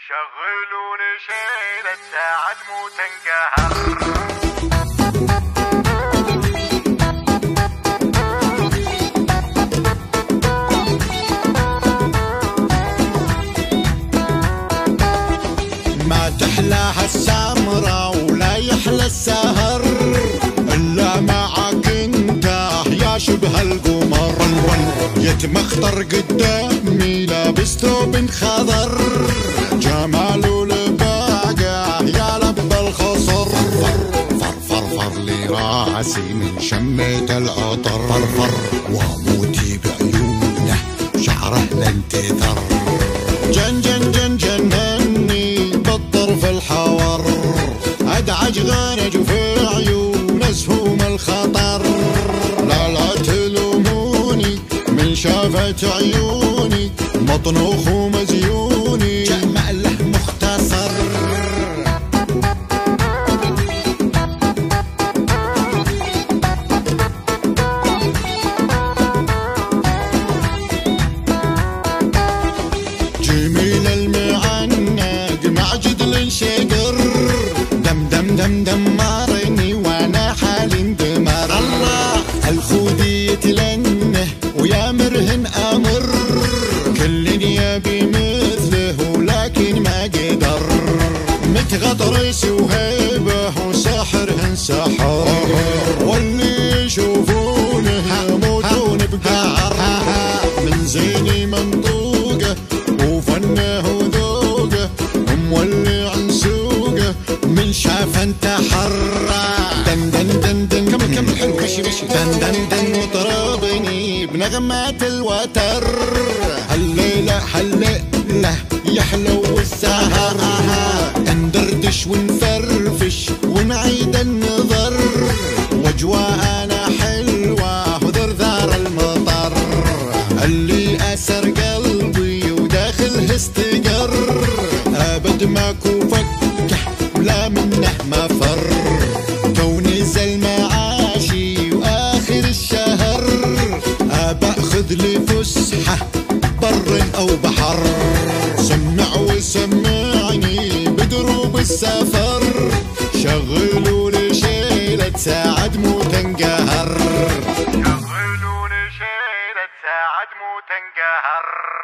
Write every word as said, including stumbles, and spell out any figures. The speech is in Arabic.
شغلوني شيلة ساعد مو تنقهر. ما تحلاها السمرة ولا يحلى السهر إلا معك انت يا شبه القمر. يتمخطر قدامي لابس ثوب خضر، جماله لباقع يا لب الخصر. فرفر لي راسي من شمة العطر، فرفر واموتي بعيونه شعره لن تثر. جن جن جن جنني بالطرف الحور، ادعج غنج في عيون اسهم الخطر. لا لا تلوموني من شافت عيوني، مطنوخ ومزيوني جمع له مختصر. جميل المعنق مع جدل شقر، دم دم دم دمرني وانا حالي اندمر. الله الخودي يتلنه ويا مرهن امر، كل يبي مثله ولكن ما قدر. متغطرس وهيبه وسحره سحر، واللي يشوفونه يموتون بقهر. من زيني منطوقه وفنه وذوقه، مولي عن سوقه من شاف انتحر. دن دن دن دن كمل كمل حلو مشي مشي. دن دن دن وطربني بنغمات الوتر، هالليلة هالليلة يحلو السهر. ندردش ونفرفش ونعيد النظر، واجواءنا حلوة وذرذار المطر. اللي أسر قلبي وداخله استقر، أبد ماكو فكح ولا منه مفر. تو نزل معاشي وآخر الشهر، أبأخذ لي فسحة بر أو بحر. سمع وسمعني بدروب السفر، شغلوا لي شيلة ساعد مو تنقهر. شغلوني شيلة ساعد مو تنقهر.